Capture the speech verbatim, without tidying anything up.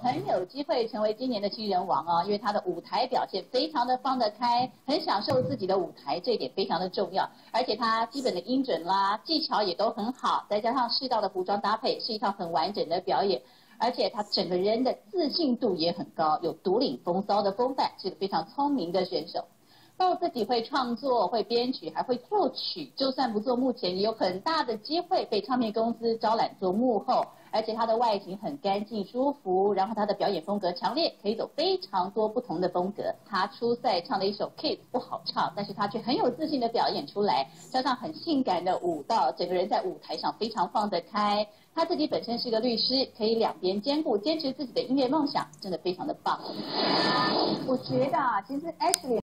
很有机会成为今年的新人王哦，因为他的舞台表现非常的放得开，很享受自己的舞台，这一点非常的重要。而且他基本的音准啦、技巧也都很好，再加上适当的服装搭配，是一套很完整的表演。而且他整个人的自信度也很高，有独领风骚的风范，是个非常聪明的选手。到自己会创作、会编曲，还会作曲，就算不做幕前，也有很大的机会被唱片公司招揽做幕后。而且他的外形很干净舒服，然后他的表演风格强烈，可以走非常多不同的风格。他初赛唱的一首《Kiss》不好唱，但是他却很有自信的表演出来，加上很性感的舞蹈，整个人在舞台上非常放得开。他自己本身是个律师，可以两边兼顾，坚持自己的音乐梦想，真的非常的棒。我觉得啊，其实 Ashley